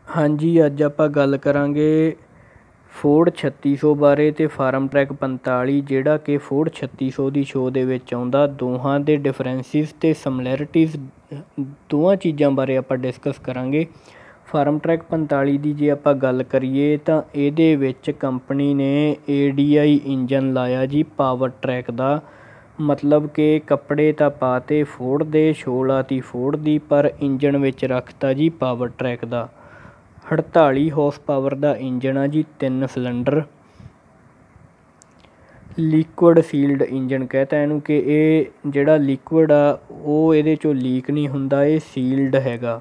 ਹਾਂਜੀ, ਅੱਜ ਆਪਾਂ ਗੱਲ ਕਰਾਂਗੇ ਫੋਰਡ 3600 ਬਾਰੇ ਅਤੇ ਫਾਰਮ ਟਰੈਕ 45 ਜਿਹੜਾ ਕਿ ਫੋਰਡ 3600 ਦੀ ਸ਼ੋਅ ਦੇ ਵਿੱਚ ਆਉਂਦਾ। ਦੋਹਾਂ ਦੇ ਡਿਫਰੈਂਸਿਸ ਅਤੇ ਸਮਲੈਰਿਟੀਜ਼ ਦੋਵਾਂ ਚੀਜ਼ਾਂ ਬਾਰੇ ਆਪਾਂ ਡਿਸਕਸ ਕਰਾਂਗੇ। ਫਾਰਮ ਟਰੈਕ 45 ਦੀ ਜੇ ਆਪਾਂ ਗੱਲ ਕਰੀਏ ਤਾਂ ਇਹਦੇ ਵਿੱਚ ਕੰਪਨੀ ਨੇ ADI ਇੰਜਨ ਲਾਇਆ ਜੀ, ਪਾਵਰ ਟਰੈਕ ਦਾ। ਮਤਲਬ ਕਿ ਕੱਪੜੇ ਤਾਂ ਪਾਤੇ ਫੋਰਡ ਦੇ, ਸ਼ੋਅ ਲਾਤੀ ਫੋਰਡ ਦੀ, ਪਰ ਇੰਜਣ ਵਿੱਚ ਰੱਖਤਾ ਜੀ ਪਾਵਰ ਟਰੈਕ ਦਾ। 48 ਹਾਰਸ ਪਾਵਰ ਦਾ ਇੰਜਣ ਆ ਜੀ, 3 ਸਿਲੰਡਰ, ਲਿਕੁਅਡ ਸੀਲਡ ਇੰਜਣ ਕਹਿਤਾ ਇਹਨੂੰ, ਕਿ ਇਹ ਜਿਹੜਾ ਲਿਕੁਅਡ ਆ ਉਹ ਇਹਦੇ 'ਚੋਂ ਲੀਕ ਨਹੀਂ ਹੁੰਦਾ, ਇਹ ਸੀਲਡ ਹੈਗਾ।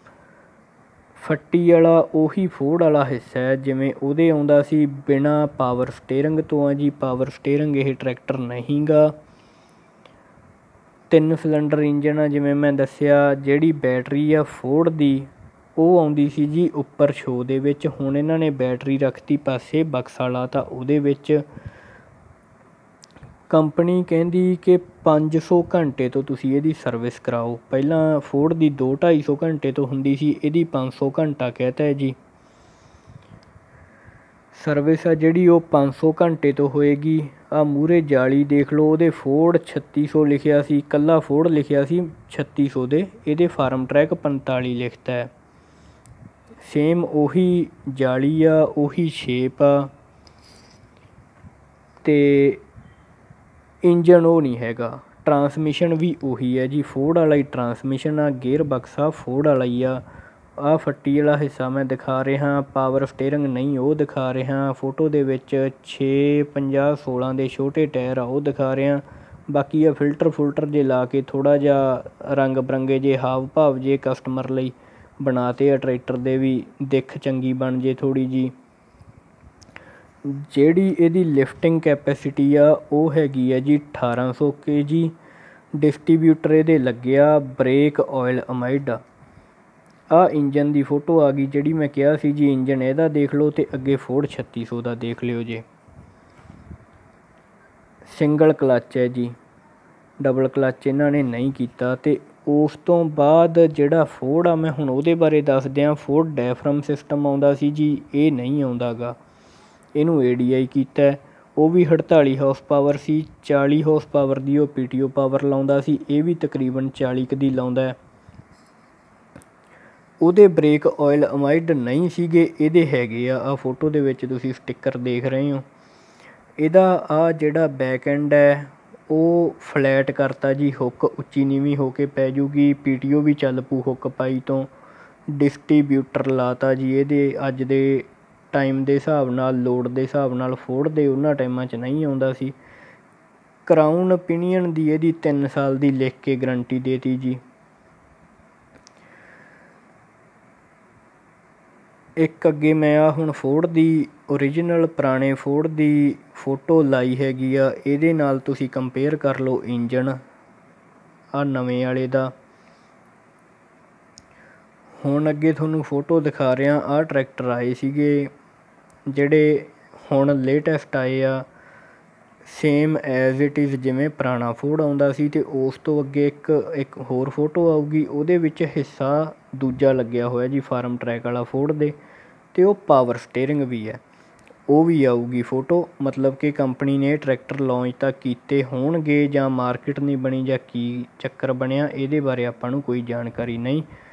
ਫੱਟੀ ਵਾਲਾ ਉਹੀ ਫੋਰਡ ਵਾਲਾ ਹਿੱਸਾ ਹੈ ਜਿਵੇਂ ਉਹਦੇ ਆਉਂਦਾ ਸੀ ਬਿਨਾਂ ਪਾਵਰ ਸਟੇਅਰਿੰਗ ਤੋਂ ਆ ਜੀ। ਪਾਵਰ ਸਟੇਅਰਿੰਗ ਇਹ ਟਰੈਕਟਰ ਨਹੀਂ ਗਾ। 3 ਸਿਲੰਡਰ ਇੰਜਣ ਆ ਜਿਵੇਂ ਮੈਂ ਦੱਸਿਆ। ਜਿਹੜੀ ਬੈਟਰੀ ਆ ਫੋਰਡ ਦੀ ਉਹ ਆਉਂਦੀ ਸੀ ਜੀ ਉੱਪਰ ਸ਼ੋਅ ਦੇ ਵਿੱਚ, ਹੁਣ ਇਹਨਾਂ ਨੇ ਬੈਟਰੀ ਰੱਖਤੀ ਪਾਸੇ, ਬਕਸਾ ਲਾਤਾ ਉਹਦੇ ਵਿੱਚ। ਕੰਪਨੀ ਕਹਿੰਦੀ ਕਿ 500 ਘੰਟੇ ਤੋਂ ਤੁਸੀਂ ਇਹਦੀ ਸਰਵਿਸ ਕਰਾਓ। ਪਹਿਲਾਂ ਫੋਰਡ ਦੀ 200-250 ਘੰਟੇ ਤੋਂ ਹੁੰਦੀ ਸੀ, ਇਹਦੀ 500 ਘੰਟਾ ਕਹਿਤਾ ਹੈ ਜੀ। ਸਰਵਿਸ ਆ ਜਿਹੜੀ ਉਹ 500 ਘੰਟੇ ਤੋਂ ਹੋਏਗੀ। ਆਹ ਮੂਹਰੇ ਜਾਲੀ ਦੇਖ ਲਓ, ਉਹਦੇ ਫੋਰਡ 3600 ਲਿਖਿਆ ਸੀ, ਇਕੱਲਾ ਫੋਰਡ ਲਿਖਿਆ ਸੀ 3600 ਦੇ, ਇਹਦੇ ਫਾਰਮ ਟਰੈਕ 45 ਲਿਖਤਾ ਹੈ। ਸੇਮ ਉਹੀ ਜਾਲੀ ਆ, ਉਹੀ ਸ਼ੇਪ ਆ, ਅਤੇ ਇੰਜਣ ਉਹ ਨਹੀਂ ਹੈਗਾ। ਟਰਾਂਸਮਿਸ਼ਨ ਵੀ ਉਹੀ ਹੈ ਜੀ, ਫੋਰਡ ਵਾਲਾ ਹੀ ਟਰਾਂਸਮਿਸ਼ਨ ਆ। ਗੇਅਰ ਬਕਸਾ ਫੋਰਡ ਵਾਲਾ ਹੀ ਆ। ਆਹ ਫੱਟੀ ਵਾਲਾ ਹਿੱਸਾ ਮੈਂ ਦਿਖਾ ਰਿਹਾ, ਪਾਵਰ ਸਟੇਅਰਿੰਗ ਨਹੀਂ ਉਹ ਦਿਖਾ ਰਿਹਾ। ਫੋਟੋ ਦੇ ਵਿੱਚ 6, 50, 16 ਦੇ ਛੋਟੇ ਟਾਇਰ ਆ ਉਹ ਦਿਖਾ ਰਿਹਾ। ਬਾਕੀ ਆ ਫਿਲਟਰ ਜੇ ਲਾ ਕੇ ਥੋੜ੍ਹਾ ਜਿਹਾ ਰੰਗ ਬਿਰੰਗੇ ਜੇ ਹਾਵ ਭਾਵ ਜੇ ਕਸਟਮਰ ਲਈ ਬਣਾਤੇ ਆ ਟਰੈਕਟਰ ਦੇ, ਵੀ ਦਿੱਖ ਚੰਗੀ ਬਣ ਜੇ ਥੋੜ੍ਹੀ ਜਿਹੀ। ਜਿਹੜੀ ਇਹਦੀ ਲਿਫਟਿੰਗ ਕੈਪੈਸਿਟੀ ਆ ਉਹ ਹੈਗੀ ਆ ਜੀ 1800 kg। ਡਿਸਟਰੀਬਿਊਟਰ ਇਹਦੇ ਲੱਗਿਆ ਬ੍ਰੇਕ ਆਇਲ ਅਮਾਈਡ। ਆਹ ਇੰਜਨ ਦੀ ਫੋਟੋ ਆ ਗਈ ਜਿਹੜੀ ਮੈਂ ਕਿਹਾ ਸੀ ਜੀ, ਇੰਜਨ ਇਹਦਾ ਦੇਖ ਲਓ ਅਤੇ ਅੱਗੇ ਫੋਰਡ 3600 ਦਾ ਦੇਖ ਲਿਓ ਜੇ। ਸਿੰਗਲ ਕਲੱਚ ਹੈ ਜੀ, ਡਬਲ ਕਲੱਚ ਇਹਨਾਂ ਨੇ ਨਹੀਂ ਕੀਤਾ। ਅਤੇ ਉਸ ਤੋਂ ਬਾਅਦ ਜਿਹੜਾ ਫੋਰਡ ਆ, ਮੈਂ ਹੁਣ ਉਹਦੇ ਬਾਰੇ ਦੱਸਦਿਆਂ। ਫੋਰਡ ਡੈਫਰਮ ਸਿਸਟਮ ਆਉਂਦਾ ਸੀ ਜੀ, ਇਹ ਨਹੀਂ ਆਉਂਦਾ ਗਾ, ਇਹਨੂੰ ADI ਕੀਤਾ। ਉਹ ਵੀ 48 ਹਾਰਸ ਪਾਵਰ ਸੀ, 40 ਹਾਰਸ ਪਾਵਰ ਦੀ ਉਹ PTO ਪਾਵਰ ਲਾਉਂਦਾ ਸੀ, ਇਹ ਵੀ ਤਕਰੀਬਨ 40 ਕੁ ਦੀ ਲਾਉਂਦਾ। ਉਹਦੇ ਬ੍ਰੇਕ ਆਇਲ ਅਮਾਈਡ ਨਹੀਂ ਸੀਗੇ, ਇਹਦੇ ਹੈਗੇ ਆ। ਆਹ ਫੋਟੋ ਦੇ ਵਿੱਚ ਤੁਸੀਂ ਸਟਿੱਕਰ ਦੇਖ ਰਹੇ ਹੋ। ਇਹਦਾ ਆਹ ਜਿਹੜਾ ਬੈਕ ਐਂਡ ਹੈ ਉਹ ਫਲੈਟ ਕਰਤਾ ਜੀ, ਹੁੱਕ ਉੱਚੀ ਨੀਵੀਂ ਹੋ ਕੇ ਪੈ ਜੂਗੀ। PTO ਵੀ ਚੱਲ ਪੂ ਹੁੱਕ ਪਾਈ ਤੋਂ। ਡਿਸਟਰੀਬਿਊਟਰ ਲਾਤਾ ਜੀ ਇਹਦੇ, ਅੱਜ ਦੇ ਟਾਈਮ ਦੇ ਹਿਸਾਬ ਨਾਲ, ਲੋਡ ਦੇ ਹਿਸਾਬ ਨਾਲ। ਫੋਰਡ ਦੇ ਉਹਨਾਂ ਟਾਈਮਾਂ 'ਚ ਨਹੀਂ ਆਉਂਦਾ ਸੀ। ਕਰਾਊਨ ਓਪੀਨੀਅਨ ਦੀ ਇਹਦੀ 3 ਸਾਲ ਦੀ ਲਿਖ ਕੇ ਗਰੰਟੀ ਦੇ ਤੀ ਜੀ। ਇੱਕ ਅੱਗੇ ਮੈਂ ਆ ਹੁਣ ਫੋਰਡ ਦੀ ਓਰੀਜਨਲ ਪੁਰਾਣੇ ਫੋਰਡ ਦੀ ਫੋਟੋ ਲਾਈ ਹੈਗੀ ਆ, ਇਹਦੇ ਨਾਲ ਤੁਸੀਂ ਕੰਪੇਅਰ ਕਰ ਲਓ ਇੰਜਣ ਆਹ ਨਵੇਂ ਵਾਲੇ ਦਾ। ਹੁਣ ਅੱਗੇ ਤੁਹਾਨੂੰ ਫੋਟੋ ਦਿਖਾ ਰਿਹਾ, ਆਹ ਟਰੈਕਟਰ ਆਏ ਸੀਗੇ ਜਿਹੜੇ ਹੁਣ ਲੇਟੈਸਟ ਆਏ ਆ। ਸੇਮ ਐਜ਼ ਇਟ ਇਜ਼ ਜਿਵੇਂ ਪੁਰਾਣਾ ਫੋਰਡ ਆਉਂਦਾ ਸੀ। ਅਤੇ ਉਸ ਤੋਂ ਅੱਗੇ ਇੱਕ ਹੋਰ ਫੋਟੋ ਆਊਗੀ, ਉਹਦੇ ਵਿੱਚ ਹਿੱਸਾ ਦੂਜਾ ਲੱਗਿਆ ਹੋਇਆ ਜੀ ਫਾਰਮ ਟਰੈਕ ਵਾਲਾ ਫੋਰਡ ਦੇ, ਅਤੇ ਉਹ ਪਾਵਰ ਸਟੇਅਰਿੰਗ ਵੀ ਹੈ, ਉਹ ਵੀ ਆਊਗੀ ਫੋਟੋ। ਮਤਲਬ ਕਿ ਕੰਪਨੀ ਨੇ ਟਰੈਕਟਰ ਲਾਂਚ ਤਾਂ ਕੀਤੇ ਹੋਣਗੇ, ਜਾਂ ਮਾਰਕੀਟ ਨਹੀਂ ਬਣੀ, ਜਾਂ ਕੀ ਚੱਕਰ ਬਣਿਆ, ਇਹਦੇ ਬਾਰੇ ਆਪਾਂ ਨੂੰ ਕੋਈ ਜਾਣਕਾਰੀ ਨਹੀਂ।